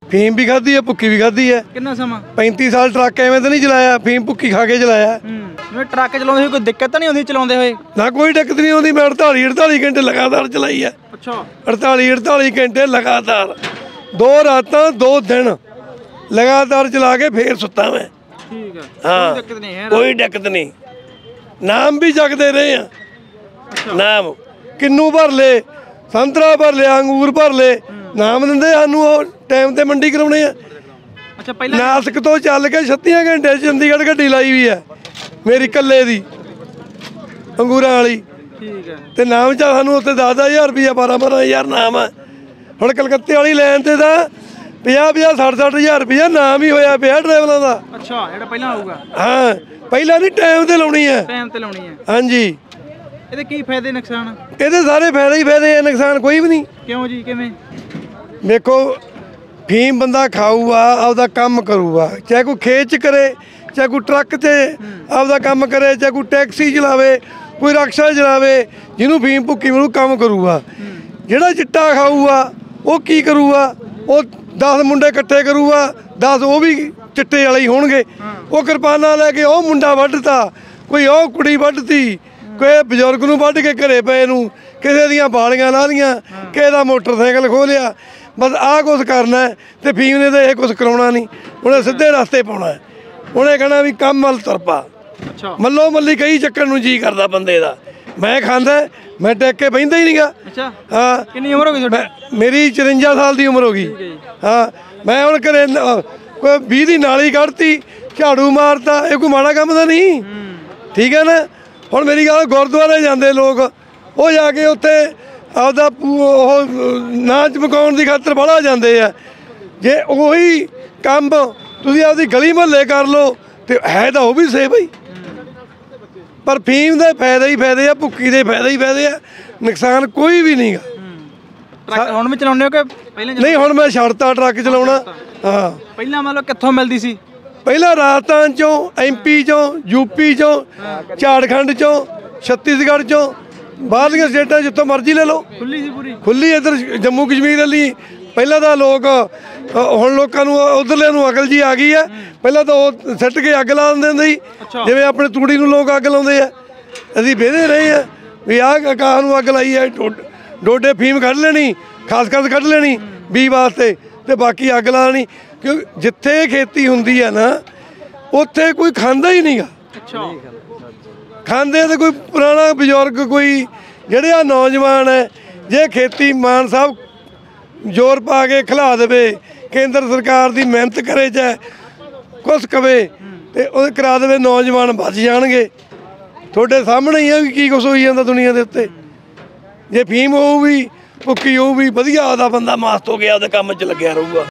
ਫੀਮ ਵੀ ਖਾਧੀ ਹੈ, ਭੁੱਕੀ ਵੀ ਖਾਧੀ ਹੈ। ਕਿੰਨਾ ਸਮਾਂ? 35 ਸਾਲ ਟਰੱਕ ਐਵੇਂ ਤਾਂ ਨਹੀਂ ਚਲਾਇਆ, ਫੀਮ ਭੁੱਕੀ ਖਾ ਕੇ ਚਲਾਇਆ। ਜਿਵੇਂ ਟਰੱਕ ਚਲਾਉਂਦੇ ਹੋਏ ਕੋਈ ਦਿੱਕਤ ਤਾਂ ਨਹੀਂ ਆਉਂਦੀ ਚਲਾਉਂਦੇ ਹੋਏ? ਨਾ ਕੋਈ ਦਿੱਕਤ ਨਹੀਂ ਆਉਂਦੀ। ਮੈਂ 48 ਘੰਟੇ ਲਗਾਤਾਰ ਚਲਾਈ ਹੈ। ਅੱਛਾ 48 ਘੰਟੇ ਲਗਾਤਾਰ, 2 ਰਾਤਾਂ 2 ਦਿਨ ਲਗਾਤਾਰ ਚਲਾ ਕੇ ਫੇਰ ਸੁੱਤਾ ਮੈਂ। ਠੀਕ ਹੈ, ਹਾਂ ਕੋਈ ਦਿੱਕਤ ਨਹੀਂ ਹੈ। ਕੋਈ ਦਿੱਕਤ ਨਹੀਂ। ਨਾਮ ਵੀ ਜਗਦੇ ਰਹੇ ਆ। ਨਾਮ ਕਿੰਨੂ ਭਰ ਲੈ, ਸੰਤਰਾ ਭਰ ਲਿਆ, ਅੰਗੂਰ ਭਰ ਲੈ, ਨਾਮ ਦਿੰਦੇ ਸਾਨੂੰ। ਉਹ ਟਾਈਮ ਤੇ ਮੰਡੀ ਕਰਾਉਣੇ ਆ। ਅੱਛਾ ਪਹਿਲਾਂ ਨਾਸਿਕ ਤੋਂ ਚੱਲ ਕੇ 36 ਘੰਟੇ ਚੰਡੀਗੜ੍ਹ ਗੱਡੀ ਲਾਈ ਵੀ ਹੈ ਮੇਰੀ ਇਕੱਲੇ ਦੀ, ਅੰਗੂਰਾਂ ਵਾਲੀ। ਠੀਕ ਹੈ। ਤੇ ਨਾਮ ਚ ਸਾਨੂੰ ਉੱਥੇ 10,000 ਰੁਪਇਆ, 12,000 ਨਾਮ ਆ। ਹੁਣ ਕਲਕੱਤੇ ਵਾਲੀ ਲਾਈਨ ਤੇ ਤਾਂ 50,000 60,000 ਰੁਪਇਆ ਨਾਮ ਹੀ ਹੋਇਆ ਪਿਆ ਡਰਾਈਵਰਾਂ ਦਾ। ਅੱਛਾ ਜਿਹੜਾ ਪਹਿਲਾਂ ਆਊਗਾ। ਹਾਂ ਪਹਿਲਾਂ ਨਹੀਂ, ਟਾਈਮ ਤੇ ਲਾਉਣੀ ਹੈ। ਟਾਈਮ ਤੇ ਲਾਉਣੀ ਹੈ। ਹਾਂਜੀ। ਇਹਦੇ ਕੀ ਫਾਇਦੇ ਨੁਕਸਾਨ? ਇਹਦੇ ਸਾਰੇ ਫਾਇਦੇ ਹੀ ਫਾਇਦੇ ਆ, ਨੁਕਸਾਨ ਕੋਈ ਵੀ ਨਹੀਂ। ਕਿਉਂ ਜੀ, ਕਿਵੇਂ? ਦੇਖੋ ਫੀਮ ਬੰਦਾ ਖਾਊਗਾ, ਆਪਦਾ ਕੰਮ ਕਰੂਗਾ, ਚਾਹੇ ਕੋਈ ਖੇਤ 'ਚ ਕਰੇ, ਚਾਹੇ ਕੋਈ ਟਰੱਕ 'ਤੇ ਆਪਦਾ ਕੰਮ ਕਰੇ, ਚਾਹੇ ਕੋਈ ਟੈਕਸੀ ਚਲਾਵੇ, ਕੋਈ ਰਕਸ਼ਾ ਚਲਾਵੇ, ਜਿਹਨੂੰ ਫੀਮ ਭੁੱਕੀ ਮਿਲੂ ਕੰਮ ਕਰੂਗਾ। ਜਿਹੜਾ ਚਿੱਟਾ ਖਾਊਗਾ ਉਹ ਕੀ ਕਰੂਗਾ? ਉਹ 10 ਮੁੰਡੇ ਇਕੱਠੇ ਕਰੂਗਾ, 10 ਉਹ ਵੀ ਚਿੱਟੇ ਵਾਲੇ ਹੀ ਹੋਣਗੇ। ਉਹ ਕਿਰਪਾਨਾਂ ਲੈ ਕੇ ਉਹ ਮੁੰਡਾ ਵੱਢਤਾ, ਕੋਈ ਉਹ ਕੁੜੀ ਵੱਢਤੀ, ਕੋਈ ਬਜ਼ੁਰਗ ਨੂੰ ਵੱਢ ਕੇ ਘਰੇ ਪਏ ਨੂੰ, ਕਿਸੇ ਦੀਆਂ ਬਾਲੀਆਂ ਲਾ ਲੀਆਂ, ਕਿਸੇ ਦਾ ਮੋਟਰਸਾਈਕਲ ਖੋਹ ਲਿਆ। ਬਸ ਆਹ ਕੁਛ ਕਰਨਾ ਤੇ ਫੀਮ ਨੇ ਤਾਂ ਇਹ ਕੁਛ ਕਰਾਉਣਾ ਨਹੀਂ। ਉਹਨੇ ਸਿੱਧੇ ਰਸਤੇ ਪਾਉਣਾ। ਉਹਨੇ ਕਹਿਣਾ ਵੀ ਕੰਮ ਵੱਲ ਤੁਰ ਪਾ। ਅੱਛਾ ਮੱਲੋ ਮੱਲੀ ਕਈ ਚੱਕਰ ਨੂੰ ਜੀ ਕਰਦਾ ਬੰਦੇ ਦਾ। ਮੈਂ ਖਾਂਦਾ, ਮੈਂ ਟੇਕ ਕੇ ਬਹਿੰਦਾ ਹੀ ਨਹੀਂਗਾ। ਅੱਛਾ ਹਾਂ। ਕਿੰਨੀ ਉਮਰ ਹੋ ਗਈ ਤੁਹਾਡੀ? ਮੇਰੀ 54 ਸਾਲ ਦੀ ਉਮਰ ਹੋ ਗਈ। ਹਾਂ ਮੈਂ ਹੁਣ ਘਰੇ ਕੋਈ 20 ਦੀ ਨਾਲੀ ਕੱਢਤੀ, ਝਾੜੂ ਮਾਰਤਾ, ਇਹ ਕੋਈ ਮਾੜਾ ਕੰਮ ਤਾਂ ਨਹੀਂ। ਠੀਕ ਹੈ ਨਾ। ਹੁਣ ਮੇਰੀ ਗੱਲ, ਗੁਰਦੁਆਰੇ ਜਾਂਦੇ ਲੋਕ, ਉਹ ਜਾ ਕੇ ਉੱਥੇ ਆਪਦਾ ਉਹ ਨਾ ਚਮਕਾਉਣ ਦੀ ਖਾਤਰ ਬਾਹਲਾ ਜਾਂਦੇ ਆ। ਜੇ ਉਹੀ ਕੰਮ ਤੁਸੀਂ ਆਪਦੀ ਗਲੀ ਮੁਹੱਲੇ ਕਰ ਲਓ ਤੇ ਹੈ ਤਾਂ ਉਹ ਵੀ ਸੇਫ ਹੀ। ਪਰ ਫੀਮ ਦੇ ਫਾਇਦੇ ਹੀ ਫਾਇਦੇ ਆ, ਭੁੱਕੀ ਦੇ ਫਾਇਦੇ ਹੀ ਫਾਇਦੇ ਆ, ਨੁਕਸਾਨ ਕੋਈ ਵੀ ਨਹੀਂਗਾ। ਟਰੱਕ ਹੁਣ ਵੀ ਚਲਾਉਂਦੇ ਹੋ ਕਿ ਪਹਿਲਾਂ? ਨਹੀਂ ਹੁਣ ਮੈਂ ਛੱਡਤਾ ਟਰੱਕ ਚਲਾਉਣਾ। ਹਾਂ ਪਹਿਲਾਂ ਮਤਲਬ ਕਿੱਥੋਂ ਮਿਲਦੀ ਸੀ? ਪਹਿਲਾਂ ਰਾਜਸਥਾਨ ਚੋਂ, MP ਚੋਂ, UP ਚੋਂ, ਝਾਰਖੰਡ ਚੋਂ, ਛੱਤੀਸਗੜ੍ਹ ਚੋਂ, ਬਾਹਰਲੀਆਂ ਸਟੇਟਾਂ ਜਿੱਥੋਂ ਮਰਜ਼ੀ ਲੈ ਲਓ। ਖੁੱਲੀ ਸੀ ਪੂਰੀ? ਖੁੱਲੀ। ਇੱਧਰ ਜੰਮੂ ਕਸ਼ਮੀਰ ਵਾਲੀ ਪਹਿਲਾਂ ਤਾਂ ਲੋਕ, ਹੁਣ ਲੋਕਾਂ ਨੂੰ ਉਧਰਲੇ ਨੂੰ ਅਕਲ ਜੀ ਆ ਗਈ ਆ। ਪਹਿਲਾਂ ਤਾਂ ਉਹ ਸਿੱਟ ਕੇ ਅੱਗ ਲਾ ਦਿੰਦੇ ਹੁੰਦੇ ਸੀ, ਜਿਵੇਂ ਆਪਣੇ ਤੂੜੀ ਨੂੰ ਲੋਕ ਅੱਗ ਲਾਉਂਦੇ ਆ। ਅਸੀਂ ਵੇਖਦੇ ਰਹੇ ਆ ਵੀ ਆਹ ਕਾਹ ਨੂੰ ਅੱਗ ਲਾਈ ਆ। ਡੋਡੇ ਫੀਮ ਕੱਢ ਲੈਣੀ, ਖਸਖਸ ਕੱਢ ਲੈਣੀ ਬੀ ਵਾਸਤੇ, ਤੇ ਬਾਕੀ ਅੱਗ ਲਾ ਲੈਣੀ। ਕਿਉਂਕਿ ਜਿੱਥੇ ਖੇਤੀ ਹੁੰਦੀ ਆ ਨਾ, ਉੱਥੇ ਕੋਈ ਖਾਂਦਾ ਹੀ ਨਹੀਂਗਾ। ਅੱਛਾ ਖਾਂਦੇ ਤੇ ਕੋਈ ਪੁਰਾਣਾ ਬਜ਼ੁਰਗ, ਕੋਈ ਜਿਹੜੇ ਆ ਨੌਜਵਾਨ ਹੈ, ਜੇ ਖੇਤੀ ਮਾਨ ਸਾਹਿਬ ਜ਼ੋਰ ਪਾ ਕੇ ਖਿਲਾ ਦੇਵੇ, ਕੇਂਦਰ ਸਰਕਾਰ ਦੀ ਮਿਹਨਤ ਕਰੇ, ਚਾਹੇ ਕੁਛ ਕਵੇ ਤੇ ਉਹ ਕਰਾ ਦੇਵੇ, ਨੌਜਵਾਨ ਬਚ ਜਾਣਗੇ। ਤੁਹਾਡੇ ਸਾਹਮਣੇ ਹੀ ਆ ਵੀ ਕੀ ਕੁਛ ਹੋਈ ਜਾਂਦਾ ਦੁਨੀਆ ਦੇ ਉੱਤੇ। ਜੇ ਫੀਮ ਹੋਊਗੀ, ਭੁੱਕੀ ਹੋਊਗੀ, ਵਧੀਆ ਆਦਾ ਬੰਦਾ ਮਸਤ ਹੋ ਗਿਆ, ਉਹਦੇ ਕੰਮ 'ਚ ਲੱਗਿਆ ਰਹੂਗਾ।